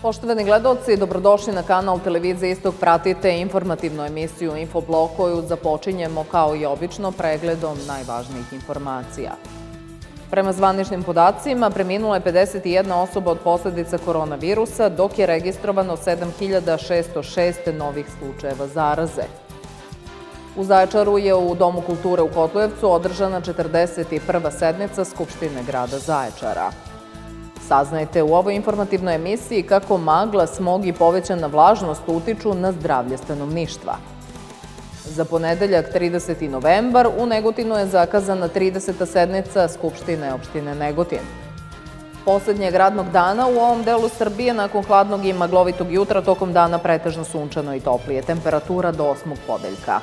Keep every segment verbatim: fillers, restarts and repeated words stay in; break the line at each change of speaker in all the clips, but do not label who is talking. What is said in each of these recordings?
Poštovani gledaoci, dobrodošli na kanal Televizije Istok. Pratite informativnu emisiju Infoblok koju započinjemo kao i obično pregledom najvažnijih informacija. Prema zvaničnim podacima, preminula je pedeset jedna osoba od posledica koronavirusa, dok je registrovano sedam hiljada šesto šest novih slučajeva zaraze. U Zaječaru je u Domu kulture u Kotlujevcu održana četrdeset prva sednica Skupštine grada Zaječara. Saznajte u ovoj informativnoj emisiji kako magla, smog i povećana vlažnost utiču na zdravlje stanovništva. Za ponedeljak trideseti novembar u Negotinu je zakazana trideseta sednica Skupštine opštine Negotin. Poslednjeg radnog dana u ovom delu Srbije nakon hladnog i maglovitog jutra tokom dana pretežno sunčano i toplije. Temperatura do osmog podeljka.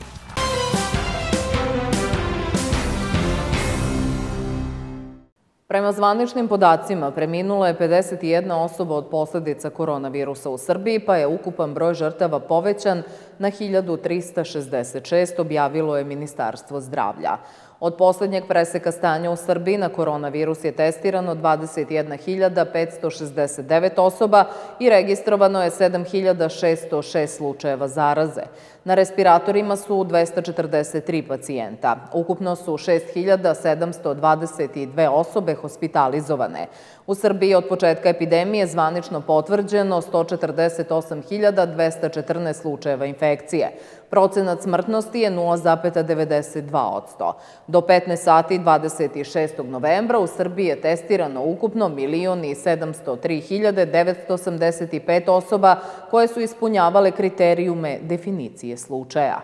Prema zvaničnim podacima, preminula je pedeset jedna osoba od posledica koronavirusa u Srbiji, pa je ukupan broj žrtava povećan na hiljadu trista šezdeset šest, objavilo je Ministarstvo zdravlja. Od poslednjeg preseka stanja u Srbiji na koronavirus je testirano dvadeset jedna hiljada petsto šezdeset devet osoba i registrovano je sedam hiljada šesto šest slučajeva zaraze. Na respiratorima su dvesta četrdeset tri pacijenta. Ukupno su šest hiljada sedamsto dvadeset dve osobe hospitalizovane. U Srbiji od početka epidemije zvanično potvrđeno sto četrdeset osam hiljada dvesta četrnaest slučajeva infekcije. Procenat smrtnosti je nula zarez devedeset dva posto. Do petnaest sati dvadeset šestog novembra u Srbiji je testirano ukupno milion i sedamsto tri hiljade devetsto osamdeset pet osoba koje su ispunjavale kriterijume definicije slučaja.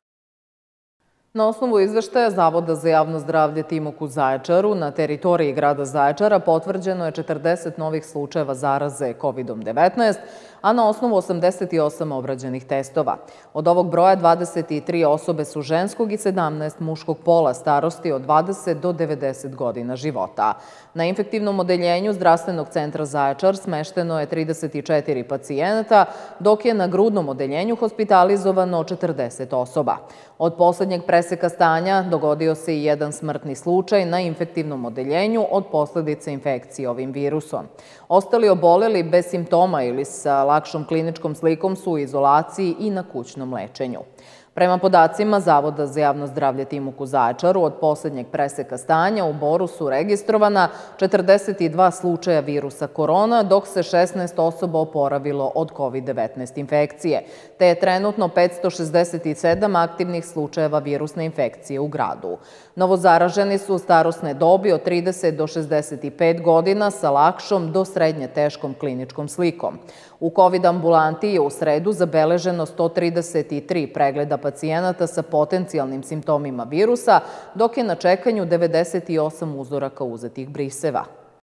Na osnovu izveštaja Zavoda za javno zdravlje Timok u Zaječaru, na teritoriji grada Zaječara potvrđeno je četrdeset novih slučajeva zaraze kovidom devetnaest, a na osnovu osamdeset osam obrađenih testova. Od ovog broja dvadeset tri osobe su ženskog i sedamnaest muškog pola starosti od dvadeset do devedeset godina života. Na infektivnom odeljenju Zdravstvenog centra Zaječar smešteno je trideset četiri pacijenata, dok je na grudnom odeljenju hospitalizovano četrdeset osoba. Od poslednjeg preseka stanja dogodio se i jedan smrtni slučaj na infektivnom odeljenju od posledica infekcije ovim virusom. Ostali oboleli bez simptoma ili sa lakšom kliničkom slikom su u izolaciji i na kućnom lečenju. Prema podacima Zavoda za javno zdravlje Timok u Zaječaru, od poslednjeg preseka stanja u Boru su registrovana četrdeset dva slučaja virusa korona, dok se šesnaest osoba oporavilo od kovid devetnaest infekcije, te je trenutno petsto šezdeset sedam aktivnih slučajeva virusne infekcije u gradu. Novozaraženi su starosne dobi od trideset do šezdeset pet godina sa lakšom do srednje teškom kliničkom slikom. U kovid ambulanti je u sredu zabeleženo sto trideset tri pregleda pacijenata sa potencijalnim simptomima virusa, dok je na čekanju devedeset osam uzoraka uzetih briseva.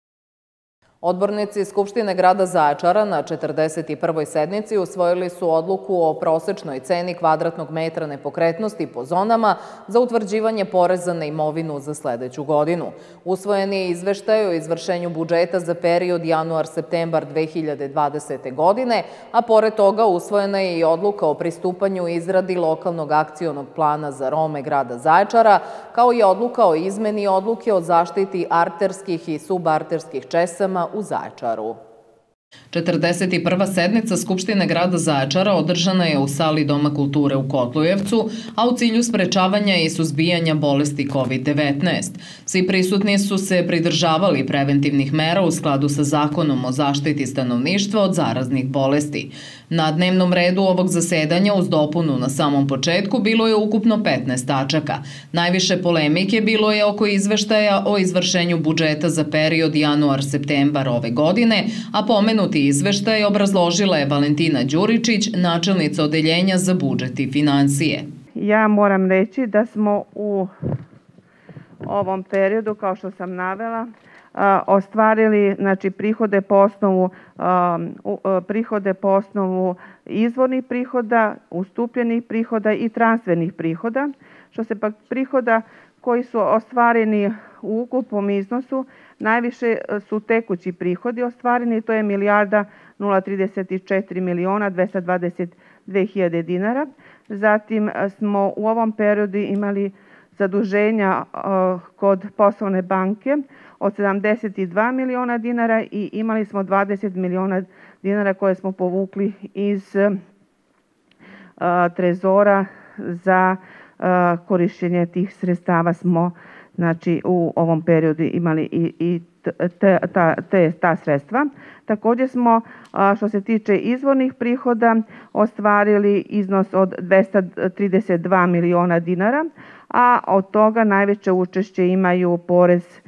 Odbornici Skupštine grada Zaječara na četrdeset prvoj sednici usvojili su odluku o prosečnoj ceni kvadratnog metra nepokretnosti po zonama za utvrđivanje poreza na imovinu za sledeću godinu. Usvojen je izveštaj o izvršenju budžeta za period januar-septembar dve hiljade dvadesete. godine, a pored toga usvojena je i odluka o pristupanju izradi lokalnog akcionog plana za Rome grada Zaječara, kao i odluka o izmeni odluke o zaštiti arterskih i subarterskih česama u Zaječaru. četrdeset prva sednica Skupštine grada Zaječara održana je u sali Doma kulture u Kotlujevcu, a u cilju sprečavanja i suzbijanja bolesti kovid devetnaest. Svi prisutni su se pridržavali preventivnih mera u skladu sa Zakonom o zaštiti stanovništva od zaraznih bolesti. Na dnevnom redu ovog zasedanja uz dopunu na samom početku bilo je ukupno petnaest tačaka. Najviše polemike bilo je oko izveštaja o izvršenju budžeta za period januar-septembar ove godine, a pomenuti izveštaj obrazložila je Valentina Đuričić, načelnica odeljenja za budžet i finansije.
Ja moram reći da smo u ovom periodu, kao što sam navela, ostvarili znači prihode po osnovu prihode po osnovu izvornih prihoda, ustupljenih prihoda i transfernih prihoda. Što se pak prihoda koji su ostvareni u ukupnom iznosu, najviše su tekući prihodi ostvareni, to je milijarda nula trideset četiri miliona dvesta dvadeset dve hiljade dinara. Zatim smo u ovom periodu imali zaduženja kod poslovne banke od sedamdeset dva miliona dinara i imali smo dvadeset miliona dinara koje smo povukli iz trezora za korišćenje tih sredstava smo znači u ovom periodu imali i, i te, ta, te, ta sredstva. Također smo, što se tiče izvornih prihoda, ostvarili iznos od dvesta trideset dva miliona dinara, a od toga najveće učešće imaju porez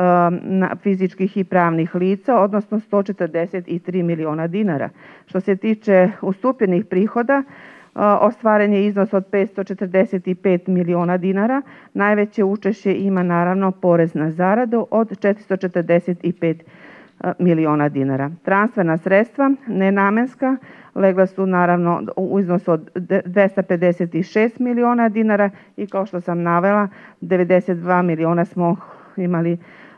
na fizičkih i pravnih lica, odnosno sto četrdeset tri miliona dinara. Što se tiče ustupljenih prihoda, ostvaren je iznos od petsto četrdeset pet miliona dinara. Najveće učešće ima naravno porez na zaradu od četiristo četrdeset pet miliona dinara. Transferna sredstva nenamenska legla su naravno u iznosu od dvesta pedeset šest miliona dinara i kao što sam navela, devedeset dva miliona smo imali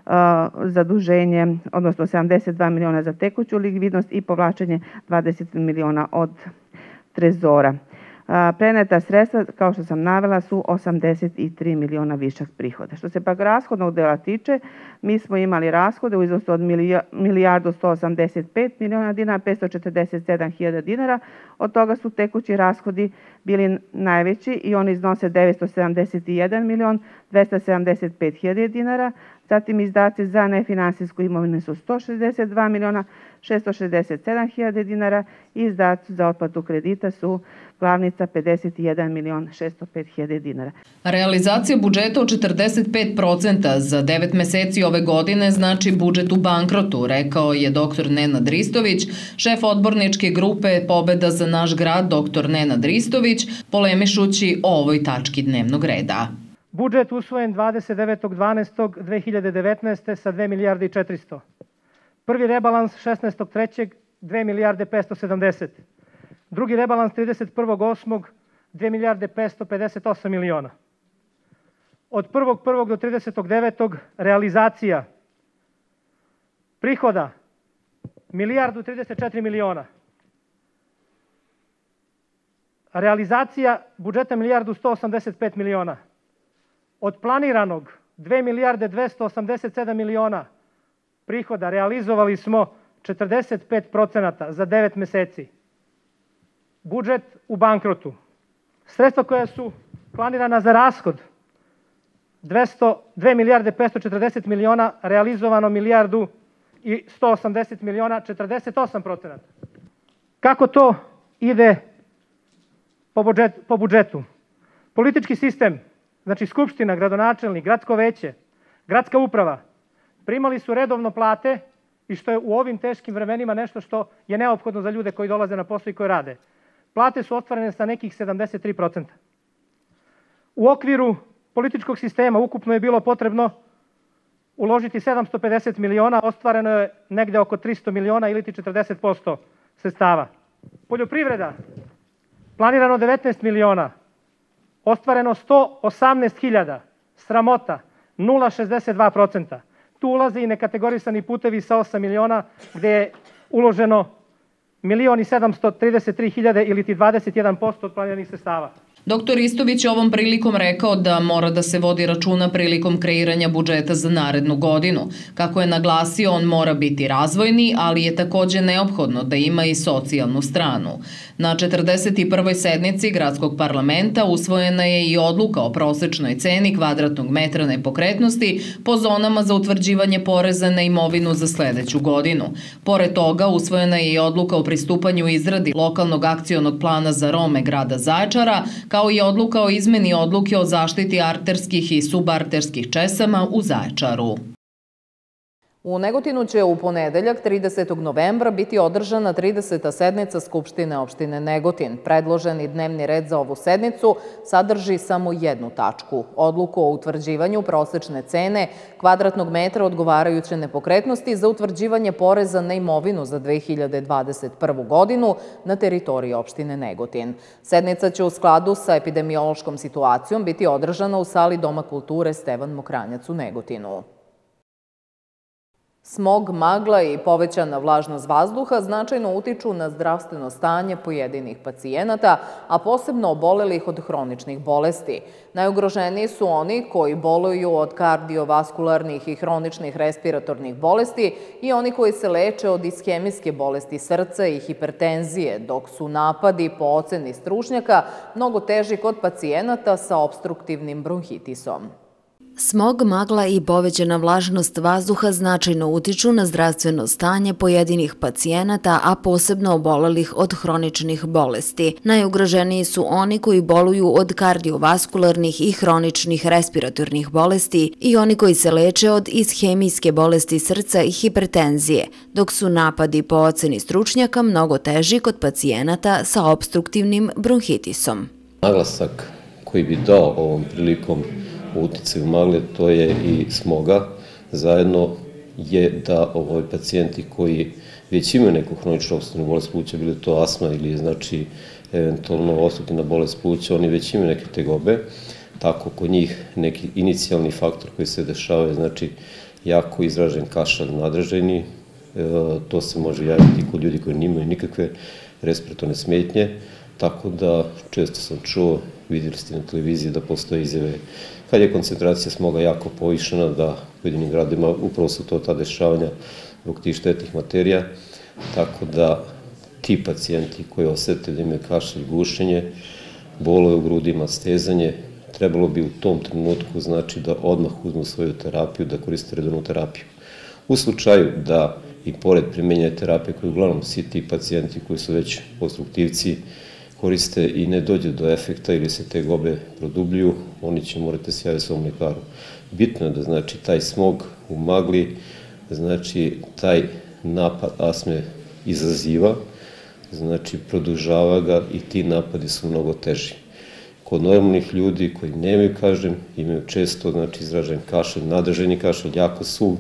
zaduženje, odnosno sedamdeset dva miliona za tekuću likvidnost i povlačenje dvadeset miliona od trezora. Preneta sredstva, kao što sam navela, su osamdeset tri miliona višak prihoda. Što se pak rashodnog dela tiče, mi smo imali rashode u iznosu od milijardu sto osamdeset pet miliona dinara, petsto četrdeset sedam hiljada dinara. Od toga su tekući rashodi bili najveći i oni iznose devetsto sedamdeset jedan milion dvesta sedamdeset pet hiljada dinara. Zatim izdaci za nefinansijsku imovinu su sto šezdeset dva miliona šesto šezdeset sedam hiljada dinara i izdaci za otplatu kredita su glavnica pedeset jedan milion šesto pet hiljada dinara.
Realizacija budžeta od četrdeset pet procenta za devet meseci ove godine znači budžet u bankrotu, rekao je doktor Nenad Ristović, šef odborničke grupe Pobeda za naš grad doktor Nenad Ristović, polemišući o ovoj tački dnevnog reda.
Budžet usvojen dvadeset devetog decembra dve hiljade devetnaeste. sa dve milijarde i četiristo. Prvi rebalans šesnaestog trećeg dve milijarde petsto sedamdeset. Drugi rebalans trideset prvog osmog dve milijarde petsto pedeset osam miliona. Od prvog prvog do tridesetog devetog realizacija prihoda milijardu trideset četiri miliona. Realizacija budžeta milijardu sto osamdeset pet miliona. Od planiranog dve milijarde dvesta osamdeset sedam miliona prihoda realizovali smo četrdeset pet procenata za devet meseci. Budžet u bankrotu. Sredstva koja su planirana za rashod dve milijarde petsto četrdeset miliona, realizovano milijardu i sto osamdeset miliona, četrdeset osam procenata. Kako to ide po, budžet, po budžetu? Politički sistem, znači skupština, gradonačelnik, gradsko veće, gradska uprava, primali su redovno plate i što je u ovim teškim vremenima nešto što je neophodno za ljude koji dolaze na posao i koji rade. Plate su ostvarene sa nekih sedamdeset tri procenta. U okviru političkog sistema ukupno je bilo potrebno uložiti sedamsto pedeset miliona, ostvareno je negde oko tristo miliona ili ti četrdeset posto sredstava. Poljoprivreda, planirano devetnaest miliona, ostvareno sto osamnaest hiljada, sramota, nula zarez šezdeset dva procenta. Tu ulaze i nekategorisani putevi sa osam miliona, gde je uloženo milion i sedamsto trideset tri hiljade ili ti dvadeset jedan posto od planiranih sredstava.
Doktor Ristović je ovom prilikom rekao da mora da se vodi računa prilikom kreiranja budžeta za narednu godinu. Kako je naglasio, on mora biti razvojni, ali je takođe neophodno da ima i socijalnu stranu. Na četrdeset prvoj sednici Gradskog parlamenta usvojena je i odluka o prosečnoj ceni kvadratnog metra nepokretnosti po zonama za utvrđivanje poreza na imovinu za sledeću godinu. Pored toga, usvojena je i odluka o pristupanju izradi lokalnog akcionog plana za Rome grada Zaječara, kao i odluka o izmeni odluke o zaštiti arterskih i subarterskih česama u Zaječaru. U Negotinu će u ponedeljak tridesetog novembra biti održana trideseta sednica Skupštine opštine Negotin. Predloženi dnevni red za ovu sednicu sadrži samo jednu tačku, odluku o utvrđivanju prosečne cene kvadratnog metra odgovarajuće nepokretnosti za utvrđivanje poreza na imovinu za dve hiljade dvadeset prvu godinu na teritoriji opštine Negotin. Sednica će u skladu sa epidemiološkom situacijom biti održana u sali Doma kulture Stevan Mokranjac u Negotinu. Smog, magla i povećana vlažnost vazduha značajno utiču na zdravstveno stanje pojedinih pacijenata, a posebno obolelih od hroničnih bolesti. Najugroženiji su oni koji boluju od kardiovaskularnih i hroničnih respiratornih bolesti i oni koji se leče od ishemijske bolesti srca i hipertenzije, dok su napadi, po oceni stručnjaka, mnogo teži kod pacijenata sa opstruktivnim bronhitisom.
Smog, magla i povećana vlažnost vazduha značajno utiču na zdravstveno stanje pojedinih pacijenata, a posebno obolelih od hroničnih bolesti. Najugroženiji su oni koji boluju od kardiovaskularnih i hroničnih respiratornih bolesti i oni koji se leče od ishemijske bolesti srca i hipertenzije, dok su napadi, po oceni stručnjaka, mnogo teži kod pacijenata sa opstruktivnim bronhitisom.
Naglasak koji bi dao ovom prilikom uticaju magle, to je i smoga, zajedno je da ovaj pacijenti koji već imaju neku hroničnu opstruktivnu bolest pluća, bilo to astma ili znači eventualno opstruktivna bolest pluća, oni već imaju neke tegobe, tako kod njih neki inicijalni faktor koji se dešava, znači jako izražen kašalj nadreženi, to se može javiti kod ljudi koji nimaju nikakve respiratorne smetnje, tako da često sam čuo, vidjeli ste na televiziji da postoje izjave kad je koncentracija smoga jako povišena, da u pojedinim gradima upravo su to ta dešavanja zbog tih štetnih materija, tako da ti pacijenti koji osete da imaju kašalj, gušenje, bolove u grudima, stezanje, trebalo bi u tom trenutku znači da odmah uzmu svoju terapiju, da koriste redovnu terapiju. U slučaju da i pored primenjene terapije koje uglavnom svi ti pacijenti koji su već obstruktivci koriste i ne dođe do efekta ili se te gobe produbljuju, oni će morati se javiti svom lekaru. Bitno je da znači taj smog u magli, znači taj napad astme izaziva, znači produžava ga i ti napadi su mnogo teži. Kod normalnih ljudi koji nemaju, kažem, imaju često znači izražen kašalj, nadrženi kašalj, jako suv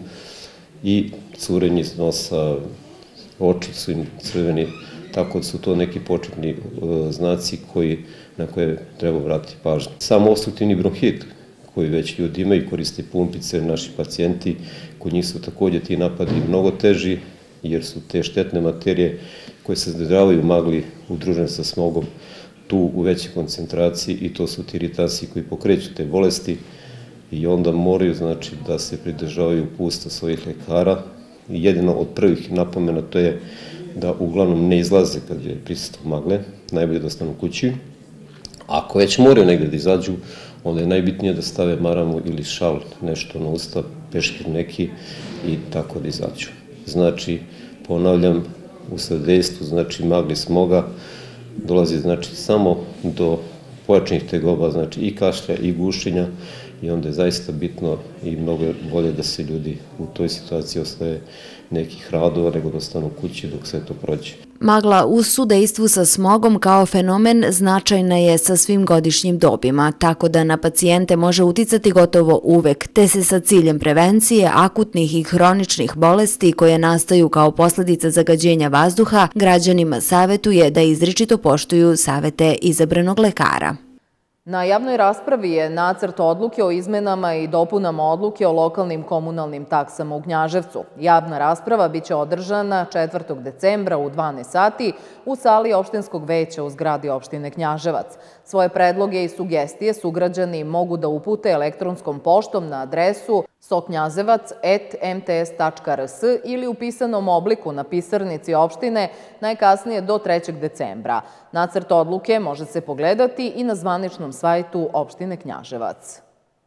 i curenje iz nosa, oči su im crveni, tako da su to neki početni znaci koji, na koje treba vratiti pažnju. Samo opstruktivni bronhit koji već ljudi imaju, koriste pumpice, naši pacijenti, kod njih su takođe ti napadi mnogo teži, jer su te štetne materije koje se zadržavaju u magli udružene sa smogom tu u većoj koncentraciji i to su ti iritansi koji pokreću te bolesti i onda moraju znači da se pridržavaju upustva svojih lekara. Jedino od prvih napomena to je da uglavnom ne izlaze kad je prisustvo magle, najbolje da ostanu kući. Ako već moraju negde da izađu, onda je najbitnije da stave maramu ili šal, nešto na usta, peškir neki i tako da izađu. Znači, ponavljam, u sadejstvu, znači magli smoga, dolazi znači samo do pojačanih tegoba, znači i kašlja i gušenja i onda je zaista bitno i mnogo bolje da se ljudi u toj situaciji ostaje nekih radova nego da ostanu kući dok sve to prođe.
Magla u sudejstvu sa smogom kao fenomen značajna je sa svim godišnjim dobima, tako da na pacijente može uticati gotovo uvek, te se sa ciljem prevencije akutnih i hroničnih bolesti koje nastaju kao posledica zagađenja vazduha, građanima savetuje da izričito poštuju savete izabranog lekara.
Na javnoj raspravi je nacrt odluke o izmenama i dopunama odluke o lokalnim komunalnim taksama u Knjaževcu. Javna rasprava biće održana četvrtog decembra u dvanaest sati u sali opštinskog veća u zgradi opštine Knjaževac. Svoje predloge i sugestije sugrađani mogu da upute elektronskom poštom na adresu soknjazevac et em te es tačka er es ili u pisanom obliku na pisarnici opštine najkasnije do trećeg decembra. Nacrt odluke može se pogledati i na zvaničnom sajtu opštine Knjaževac.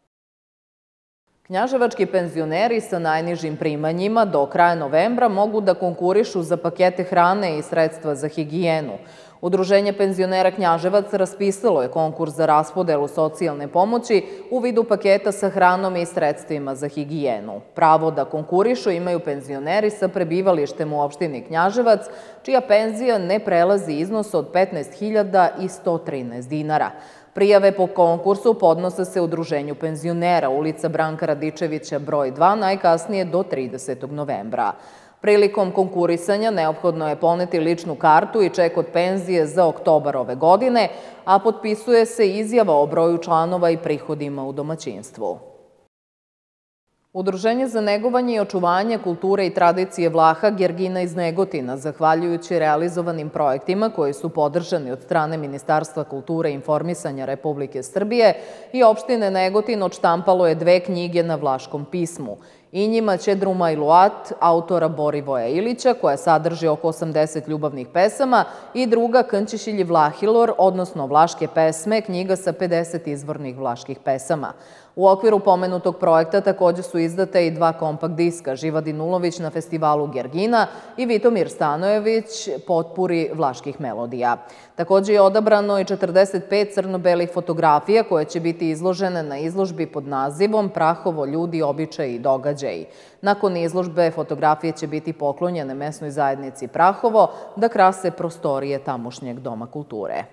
Knjaževački penzioneri sa najnižim primanjima do kraja novembra mogu da konkurišu za pakete hrane i sredstva za higijenu. Udruženje penzionera Knjaževac raspisalo je konkurs za raspodelu socijalne pomoći u vidu paketa sa hranom i sredstvima za higijenu. Pravo da konkurišu imaju penzioneri sa prebivalištem u opštini Knjaževac, čija penzija ne prelazi iznos od petnaest hiljada sto trinaest dinara. Prijave po konkursu podnose se Udruženju penzionera, ulica Branka Radičevića broj dva, najkasnije do tridesetog novembra. Prilikom konkurisanja neophodno je poneti ličnu kartu i ček od penzije za oktobar ove godine, a potpisuje se izjava o broju članova i prihodima u domaćinstvu. Udruženje za negovanje i očuvanje kulture i tradicije Vlaha Gergina iz Negotina, zahvaljujući realizovanim projektima koji su podržani od strane Ministarstva kulture i informisanja Republike Srbije i opštine Negotin, odštampalo je dve knjige na vlaškom pismu. I njima Čedruma i Luat, autora Borivoja Ilića, koja sadrži oko osamdeset ljubavnih pesama, i druga Knčišilji Vlahilor, odnosno Vlaške pesme, knjiga sa pedeset izvornih vlaških pesama. U okviru pomenutog projekta takođe su izdate i dva kompakt diska, Živadin Ulović na festivalu Gergina i Vitomir Stanojević, Potpuri vlaških melodija. Takođe je odabrano i četrdeset pet crno-belih fotografija koje će biti izložene na izložbi pod nazivom Prahovo, ljudi, običaji i događaji. Nakon izložbe fotografije će biti poklonjene mesnoj zajednici Prahovo da krase prostorije tamošnjeg Doma kulture.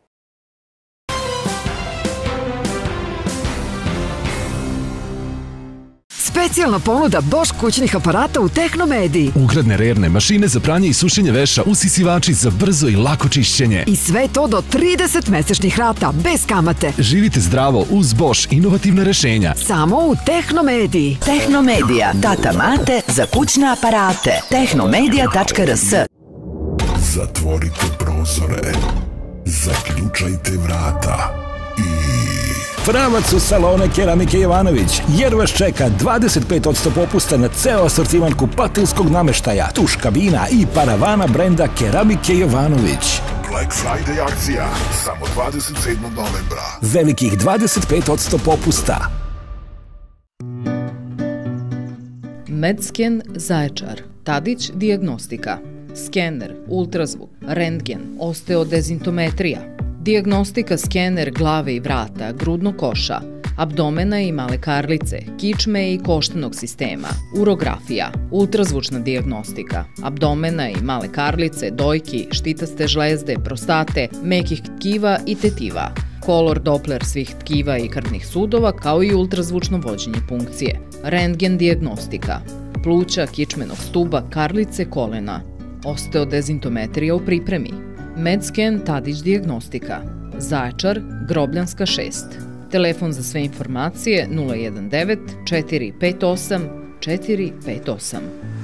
Specijalna ponuda Bosch kućnih aparata u Tehnomediji.
Ugradne rerne mašine za pranje i sušenje veša, usisivači za brzo i lako čišćenje.
I sve to do trideset mesečnih rata, bez kamate.
Živite zdravo uz Bosch inovativna rešenja.
Samo u Tehnomediji.
Tehnomedija, tata mate za kućne aparate. tehnomedija tačka r s.
Zatvorite prozore, zaključajte vrata i...
Pravac u salone Keramike Jovanović, jer vas čeka dvadeset pet posto popusta na ceo asortiman kupatilskog nameštaja, tuš kabina i paravana brenda Keramike Jovanović.
Black Friday akcija, samo dvadeset sedmog novembra.
Velikih dvadeset pet posto popusta.
Medsken Zaječar, Tadić dijagnostika, skener, ultrazvuk, rentgen, osteodezintometrija, dijagnostika skener glave i vrata, grudnog koša, abdomena i male karlice, kičme i koštanog sistema, urografija, ultrazvučna dijagnostika, abdomena i male karlice, dojki, štitaste žlezde, prostate, mekih tkiva i tetiva, kolor Doppler svih tkiva i krvnih sudova, kao i ultrazvučno vođenje punkcije, rentgen dijagnostika, pluća, kičmenog stuba, karlice, kolena, osteodezintometrija u pripremi, Medsken Tadić dijagnostika, Zaječar, Grobljanska šest. Telefon za sve informacije nula jedan devet četiri pet osam četiri pet osam.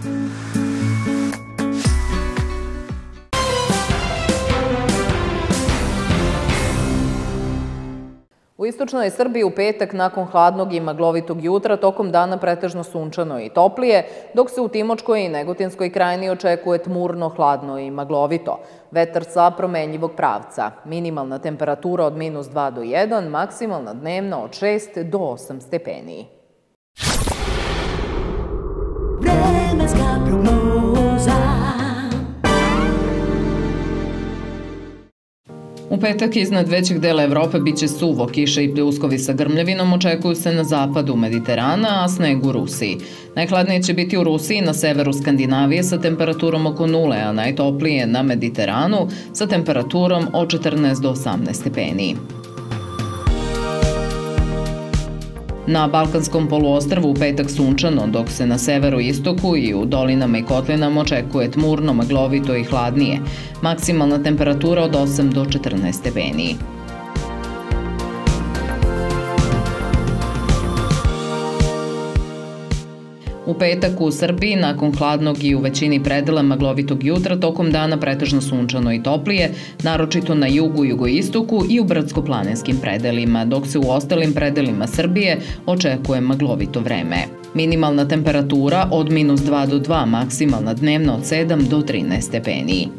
U istočnoj Srbiji u petak nakon hladnog i maglovitog jutra tokom dana pretežno sunčano i toplije, dok se u Timočkoj i Negotinskoj krajini očekuje tmurno, hladno i maglovito. Vetar sa promenljivog pravca. Minimalna temperatura od minus dva do jedan, maksimalna dnevna od šest do osam stepeni. Vremenska prognoza. U petak iznad većeg dela Evrope biće suvo, kiša i pljuskovi sa grmljavinom očekuju se na zapadu Mediterana, a sneg u Rusiji. Najhladnije će biti u Rusiji, na severu Skandinavije sa temperaturom oko nule, a najtoplije na Mediteranu sa temperaturom od četrnaest do osamnaest stepeni. Na Balkanskom poluostrvu u petak sunčano, dok se na severu istoku i u dolinama i kotlinama očekuje tmurno, maglovito i hladnije. Maksimalna temperatura od osam do četrnaest stepeni. U petak u Srbiji, nakon hladnog i u većini predela maglovitog jutra, tokom dana pretežno sunčano i toplije, naročito na jugu i jugoistoku i u brdsko-planinskim predelima, dok se u ostalim predelima Srbije očekuje maglovito vreme. Minimalna temperatura od minus dva do dva, maksimalna dnevna od sedam do trinaest stepeni.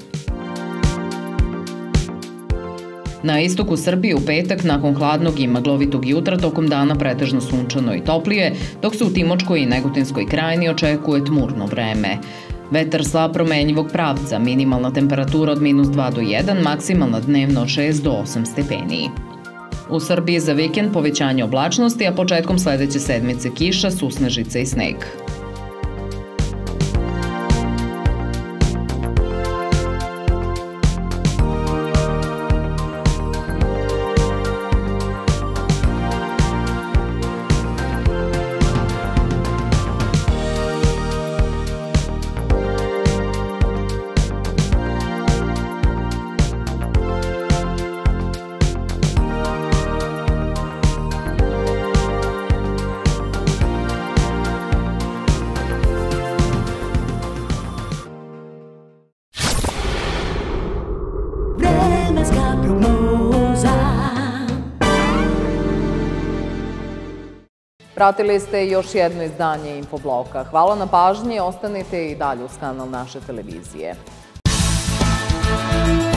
Na istoku Srbije u petak, nakon hladnog i maglovitog jutra, tokom dana pretežno sunčano i toplije, dok se u Timočkoj i Negotinskoj krajini očekuje tmurno vreme. Vetar slab promenljivog pravca, minimalna temperatura od minus dva do jedan, maksimalna dnevna od šest do osam stepeni. U Srbiji za vikend povećanje oblačnosti, a početkom sledeće sedmice kiša, susnežice i sneg. Pratili ste još jedno izdanje Infobloka. Hvala na pažnji, ostanite i dalje uz kanal naše televizije.